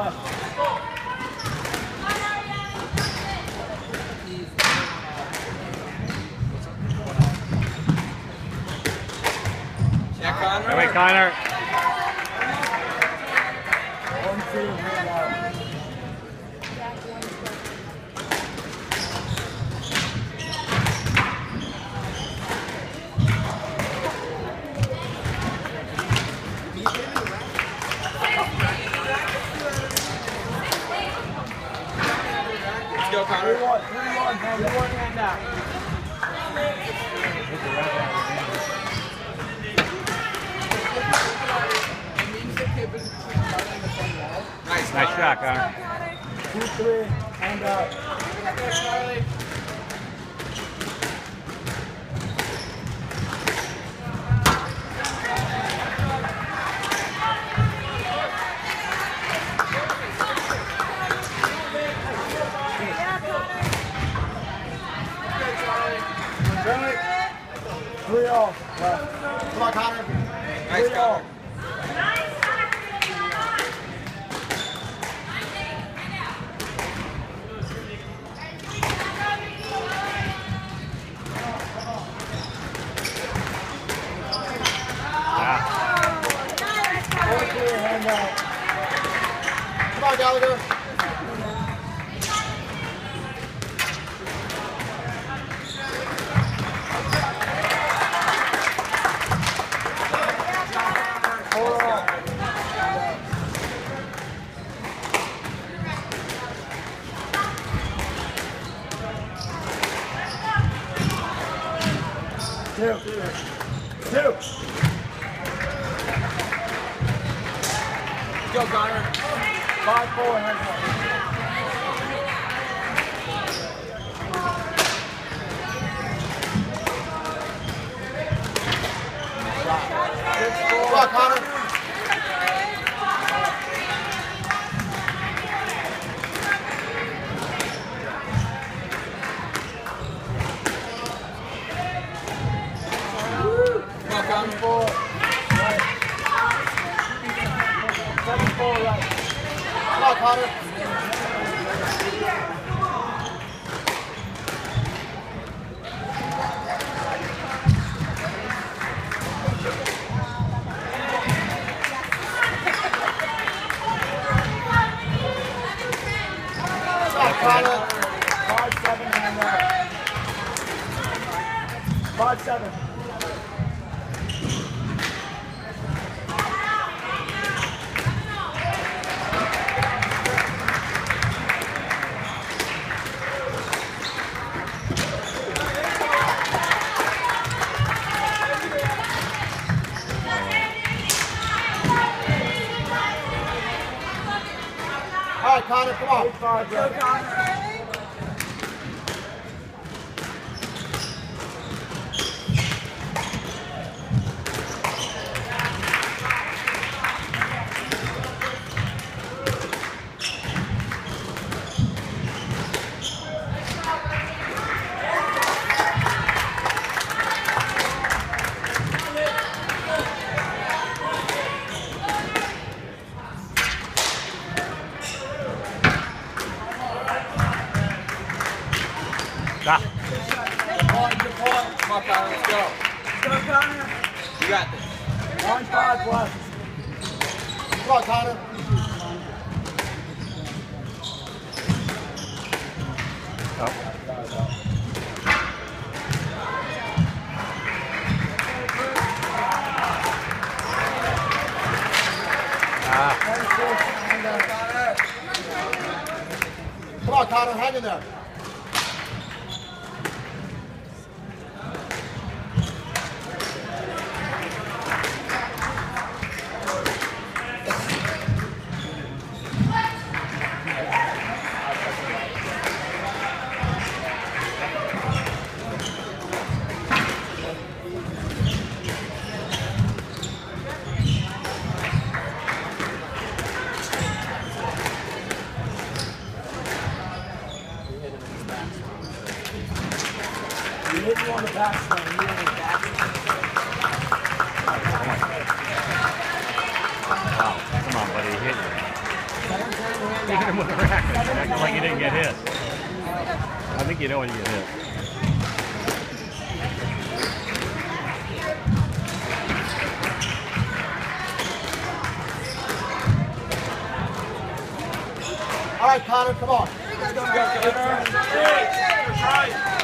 left. Check Connor. Hey, wait, Connor. 1-2, hand out. Let's go, Connor. 3-1, hand out. Nice shot, Connor. 2-3, hand out. Charlie. 3-all. Come on, Connor. Nice, Connor. Hand out. Come on, Gallagher. Two. Go, Connor. 5-4, hand out. Come on, Connor. Come on, Connor. 7-4 right. Come on, Connor. Connor. 5-7 hand out. 5-7. All right, Connor, come on. 8-5, go, Connor. Stop. Good point. Come on, Connor. Let's go. Go, Connor. You got this. 1-5 left. Come on, Connor. Oh. Come on, Connor, hang in there. You hit you on the backswing. You hit the backswing. Wow. Come on, buddy. Hit it. 7-10 You hit him with a racket. Acting like you didn't get hit. I think you know when you get hit. All right, Connor, come on. Go, Gunner. Try.